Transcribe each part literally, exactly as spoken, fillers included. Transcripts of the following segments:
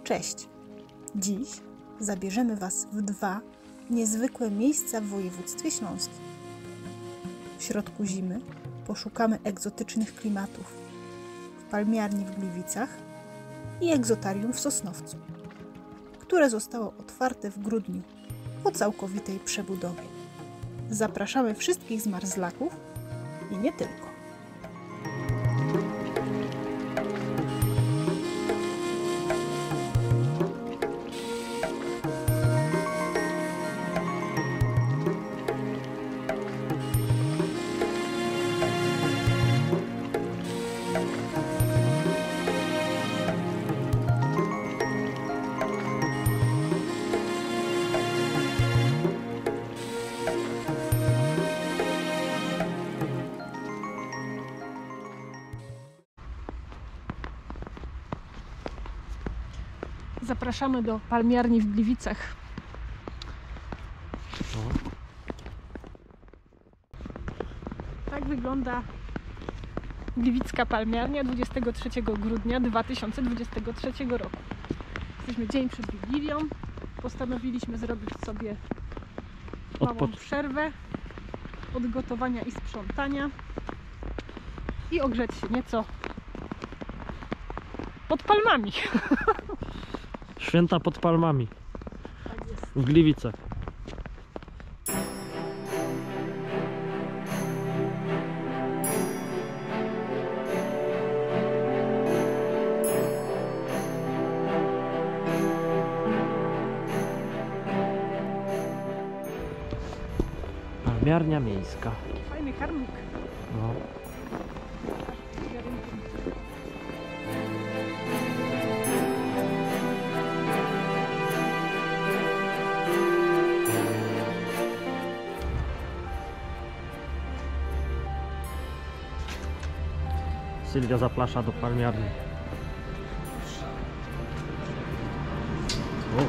Cześć! Dziś zabierzemy Was w dwa niezwykłe miejsca w województwie śląskim. W środku zimy poszukamy egzotycznych klimatów w Palmiarni w Gliwicach i egzotarium w Sosnowcu, które zostało otwarte w grudniu po całkowitej przebudowie. Zapraszamy wszystkich zmarzlaków i nie tylko. Zapraszamy do Palmiarni w Gliwicach. Tak wygląda Gliwicka Palmiarnia dwudziestego trzeciego grudnia dwa tysiące dwudziestego trzeciego roku. Jesteśmy dzień przed Wigilią. Postanowiliśmy zrobić sobie małą przerwę od gotowania i sprzątania i ogrzeć się nieco pod palmami. Święta pod palmami. Tak jest. W Gliwicach. Palmiarnia miejska. Fajny karmik. No. Sylwia zaplasza do palmiarni. O.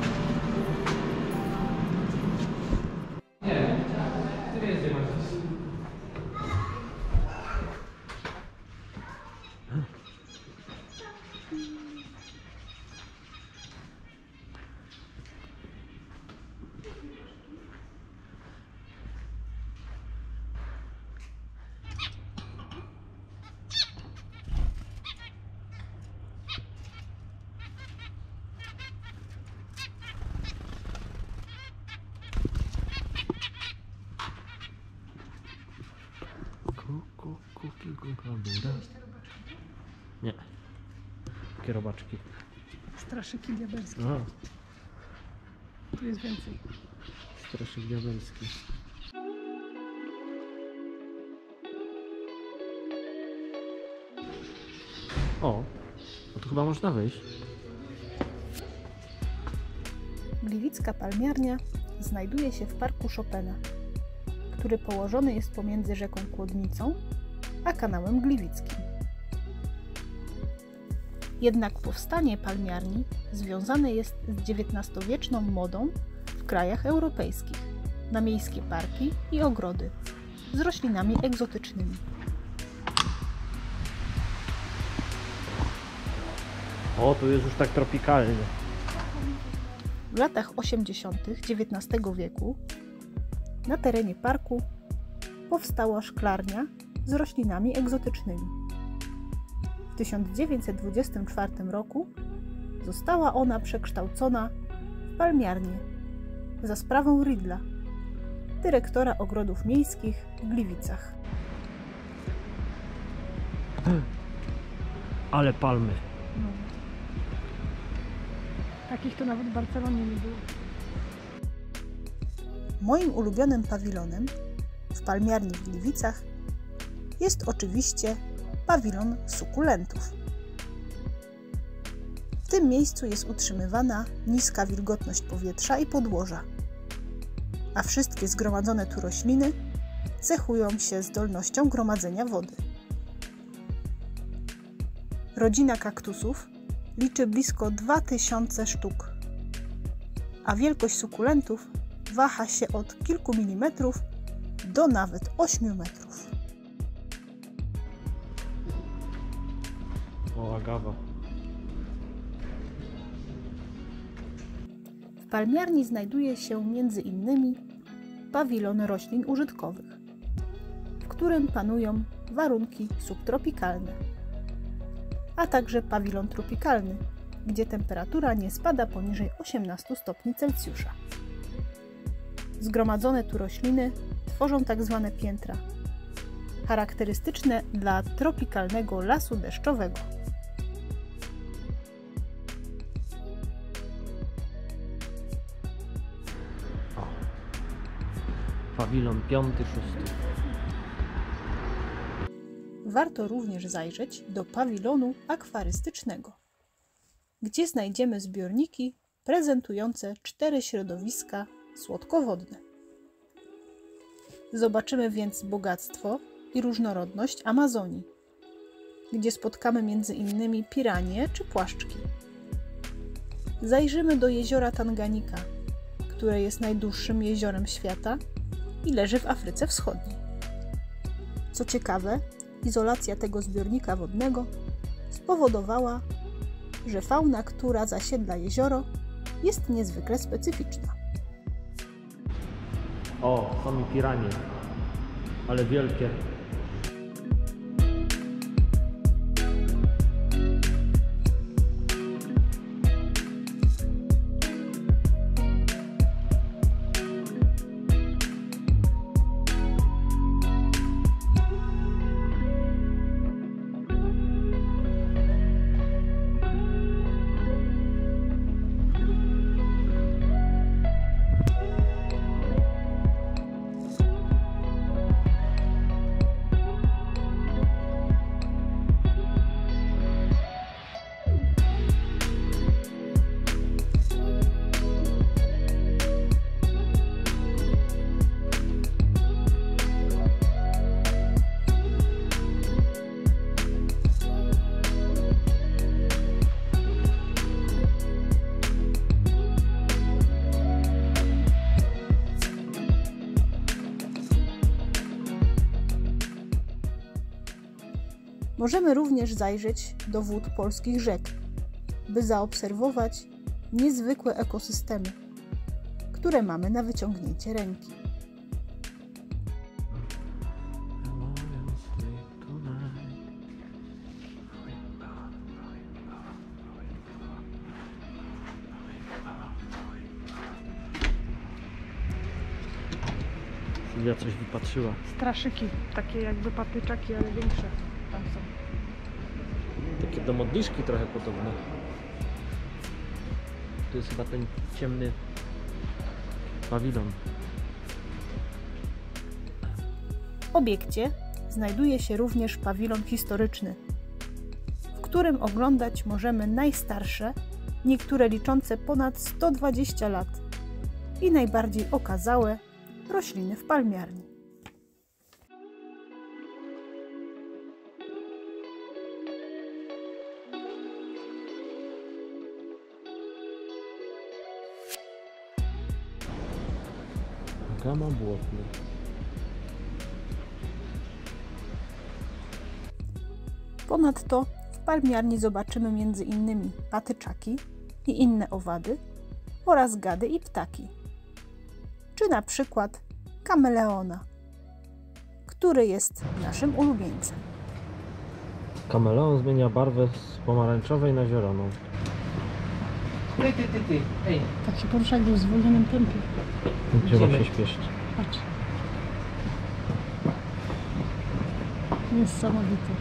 Nie. Takie robaczki. Straszyki diabelskie. A. Tu jest więcej. Straszyk diabelski. O, no to chyba można wyjść. Gliwicka Palmiarnia znajduje się w parku Chopina, który położony jest pomiędzy rzeką Kłodnicą a kanałem Gliwickim. Jednak powstanie palmiarni związane jest z dziewiętnastowieczną modą w krajach europejskich na miejskie parki i ogrody z roślinami egzotycznymi. O, tu jest już tak tropikalnie. W latach osiemdziesiątych dziewiętnastego wieku na terenie parku powstała szklarnia z roślinami egzotycznymi. W tysiąc dziewięćset dwudziestym czwartym roku została ona przekształcona w palmiarnię za sprawą Riedla, dyrektora ogrodów miejskich w Gliwicach. Ale palmy. No. Takich to nawet w Barcelonie nie było. Moim ulubionym pawilonem w Palmiarni w Gliwicach jest oczywiście pawilon sukulentów. W tym miejscu jest utrzymywana niska wilgotność powietrza i podłoża, a wszystkie zgromadzone tu rośliny cechują się zdolnością gromadzenia wody. Rodzina kaktusów liczy blisko dwa tysiące sztuk, a wielkość sukulentów waha się od kilku milimetrów do nawet ośmiu metrów. O, agawa. palmiarni znajduje się między innymi pawilon roślin użytkowych, w którym panują warunki subtropikalne, a także pawilon tropikalny, gdzie temperatura nie spada poniżej osiemnastu stopni Celsjusza. Zgromadzone tu rośliny tworzą tak zwane piętra, charakterystyczne dla tropikalnego lasu deszczowego. O. Pawilon piąty, szósty. Warto również zajrzeć do pawilonu akwarystycznego, gdzie znajdziemy zbiorniki prezentujące cztery środowiska słodkowodne. Zobaczymy więc bogactwo i różnorodność Amazonii, gdzie spotkamy między innymi piranie czy płaszczki. Zajrzymy do jeziora Tanganika, które jest najdłuższym jeziorem świata i leży w Afryce Wschodniej. Co ciekawe, izolacja tego zbiornika wodnego spowodowała, że fauna, która zasiedla jezioro, jest niezwykle specyficzna. O, są piranie, ale wielkie. Możemy również zajrzeć do wód polskich rzek, by zaobserwować niezwykłe ekosystemy, które mamy na wyciągnięcie ręki. Sylwia coś wypatrzyła. Straszyki, takie jakby patyczaki, ale większe tam są. Takie do modliszki trochę podobne. Tu jest chyba ten ciemny pawilon. W obiekcie znajduje się również pawilon historyczny, w którym oglądać możemy najstarsze, niektóre liczące ponad sto dwadzieścia lat i najbardziej okazałe rośliny w palmiarni. Gama błotny. Ponadto w palmiarni zobaczymy między innymi patyczaki i inne owady oraz gady i ptaki, czy na przykład kameleona, który jest naszym ulubieńcem. Kameleon zmienia barwę z pomarańczowej na zieloną. Ty, ty, ty, ty. Ej, Tak się porusza jakby w zwolnionym tempie. Trzeba Idziemy. się śpieszyć. Patrz. Niesamowite.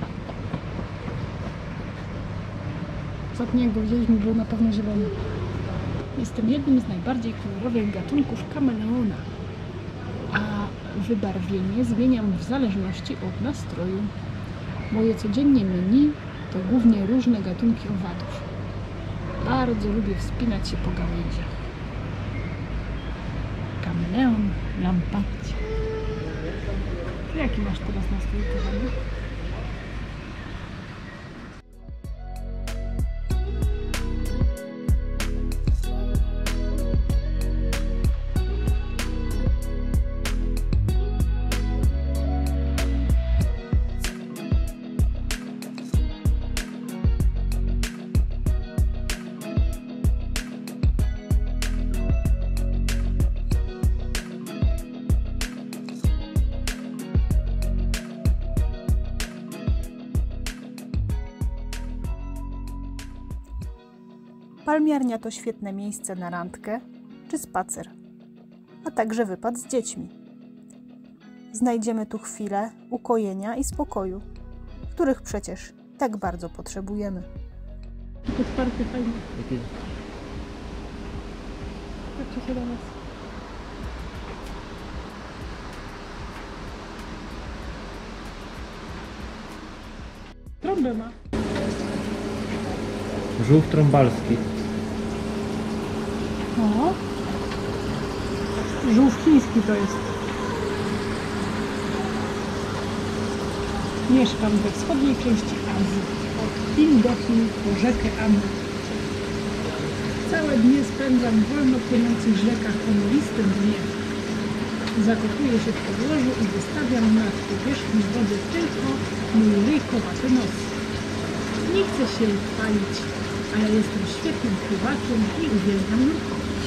Ostatnio jak go widzieliśmy, był na pewno zielony. Jestem jednym z najbardziej kolorowych gatunków kameleona, a wybarwienie zmieniam w zależności od nastroju. Moje codziennie menu to głównie różne gatunki owadów. Bardzo lubię wspinać się po gałęziach. Kameleon lampacci. Jaki masz teraz nastrój, kochany? palmiarnia to świetne miejsce na randkę czy spacer, a także wypad z dziećmi. Znajdziemy tu chwilę ukojenia i spokoju, których przecież tak bardzo potrzebujemy. Otwarty, fajny. Jakie... Patrzcie się do nas. Trąbę ma. Żółw trąbalski. O! Żółw chiński to jest. Mieszkam we wschodniej części Azji. Od Chin do Chin po rzekę Amur. Całe dnie spędzam w wolno płynących rzekach o mglistym dnie. Zakopuję się w podłożu i wystawiam na powierzchni wody tylko mój ryjkowaty nos. Nie chcę się chwalić, ale jestem świetnym pływakiem i uwielbiam nurkować.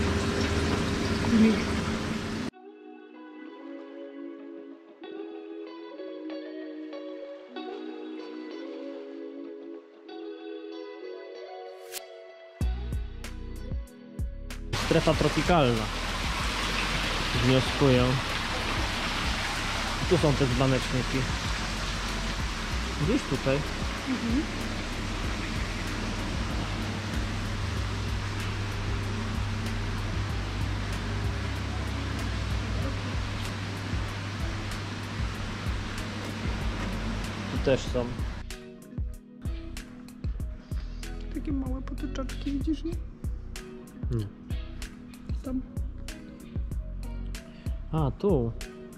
Strefa tropikalna. Wnioskuję. Tu są te dzbaneczniki. Gdzieś tutaj. Mhm. Tu też są. Takie małe potyczaczki, widzisz, nie? Nie. Tam. A, tu.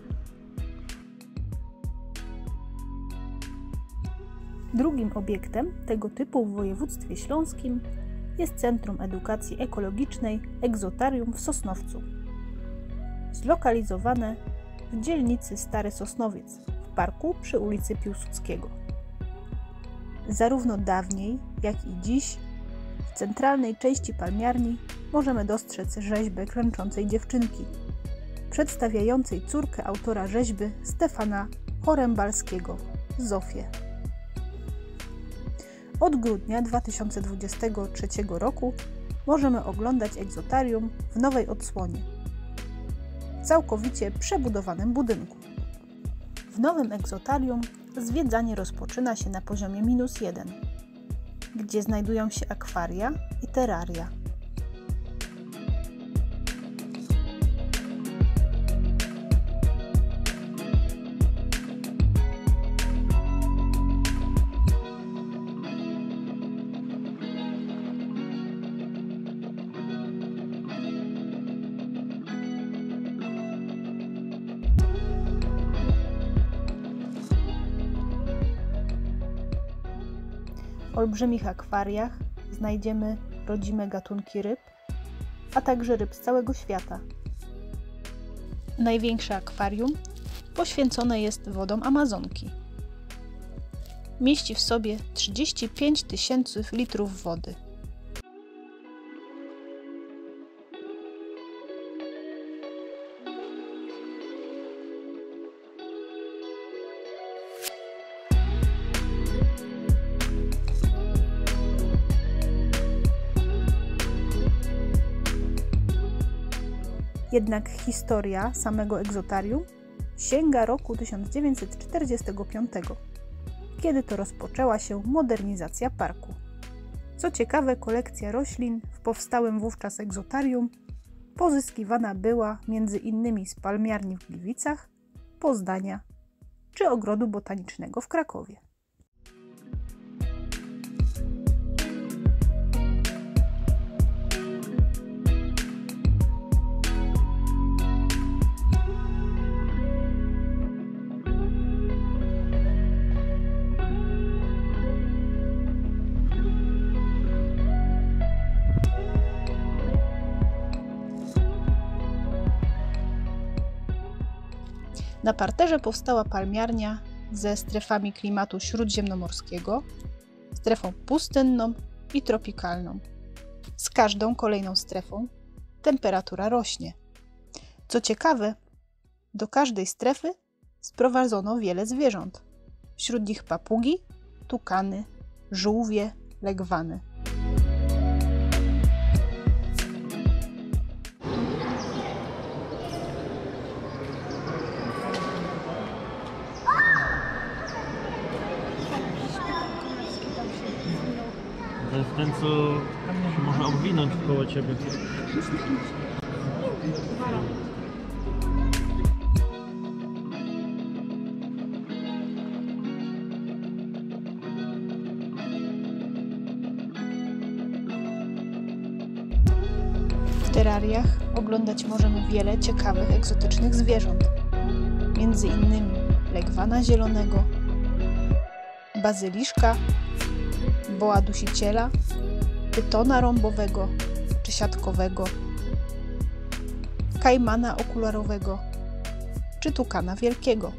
Drugim obiektem tego typu w województwie śląskim jest Centrum Edukacji Ekologicznej Egzotarium w Sosnowcu. Zlokalizowane w dzielnicy Stary Sosnowiec w parku przy ulicy Piłsudskiego. Zarówno dawniej, jak i dziś w centralnej części palmiarni możemy dostrzec rzeźbę klęczącej dziewczynki, przedstawiającej córkę autora rzeźby Stefana Chorembalskiego, Zofię. Od grudnia dwa tysiące dwudziestego trzeciego roku możemy oglądać egzotarium w nowej odsłonie, w całkowicie przebudowanym budynku. W nowym egzotarium zwiedzanie rozpoczyna się na poziomie minus jeden, gdzie znajdują się akwaria i terraria. W olbrzymich akwariach znajdziemy rodzime gatunki ryb, a także ryb z całego świata. Największe akwarium poświęcone jest wodom Amazonki. Mieści w sobie trzydzieści pięć tysięcy litrów wody. Jednak historia samego egzotarium sięga roku tysiąc dziewięćset czterdziestego piątego, kiedy to rozpoczęła się modernizacja parku. Co ciekawe, kolekcja roślin w powstałym wówczas egzotarium pozyskiwana była między innymi z palmiarni w Gliwicach, Poznania czy Ogrodu Botanicznego w Krakowie. Na parterze powstała palmiarnia ze strefami klimatu śródziemnomorskiego, strefą pustynną i tropikalną. Z każdą kolejną strefą temperatura rośnie. Co ciekawe, do każdej strefy sprowadzono wiele zwierząt. Wśród nich papugi, tukany, żółwie, legwany. ten, co się może obwinąć koło ciebie. W terariach oglądać możemy wiele ciekawych, egzotycznych zwierząt. Między innymi legwana zielonego, bazyliszka, boa dusiciela, pytona rąbowego czy siatkowego, kajmana okularowego czy tukana wielkiego.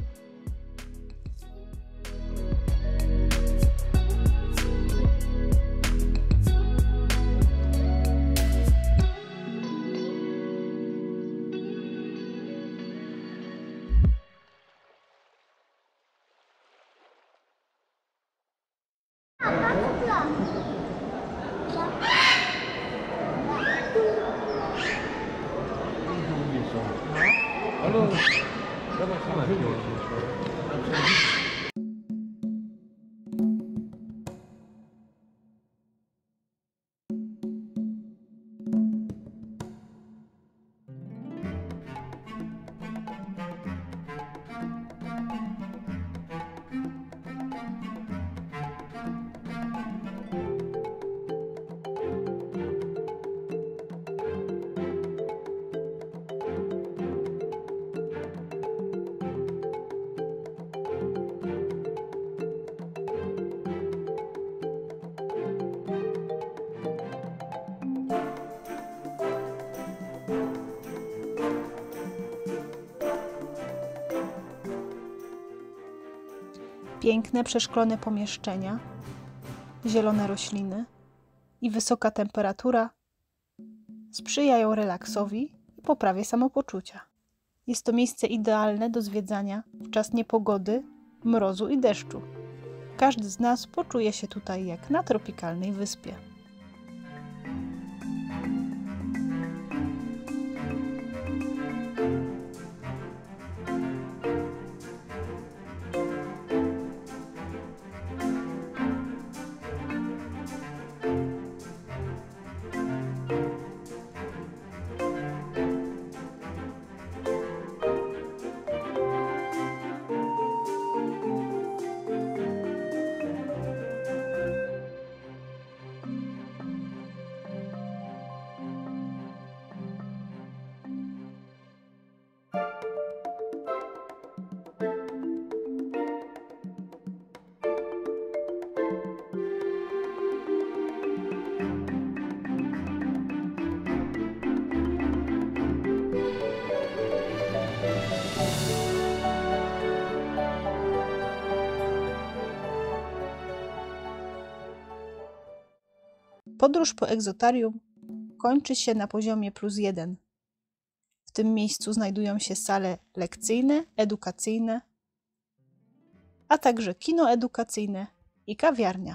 Piękne, przeszklone pomieszczenia, zielone rośliny i wysoka temperatura sprzyjają relaksowi i poprawie samopoczucia. Jest to miejsce idealne do zwiedzania w czas niepogody, mrozu i deszczu. Każdy z nas poczuje się tutaj jak na tropikalnej wyspie. Podróż po egzotarium kończy się na poziomie plus jeden. W tym miejscu znajdują się sale lekcyjne, edukacyjne, a także kino edukacyjne i kawiarnia.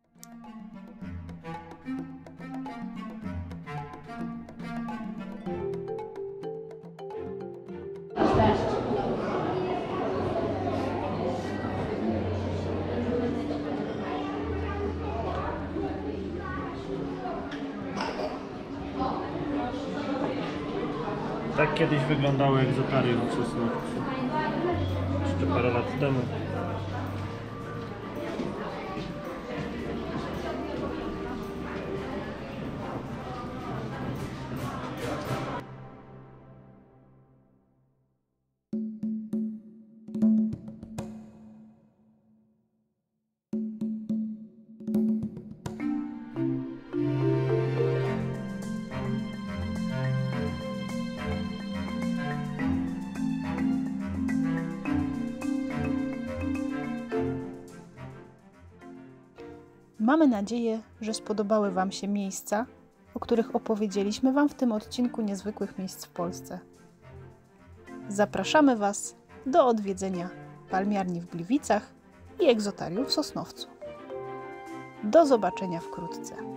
Tak kiedyś wyglądało egzotarium w Sosnowcu. Jeszcze parę lat temu. Mamy nadzieję, że spodobały Wam się miejsca, o których opowiedzieliśmy Wam w tym odcinku Niezwykłych Miejsc w Polsce. Zapraszamy Was do odwiedzenia palmiarni w Gliwicach i egzotarium w Sosnowcu. Do zobaczenia wkrótce.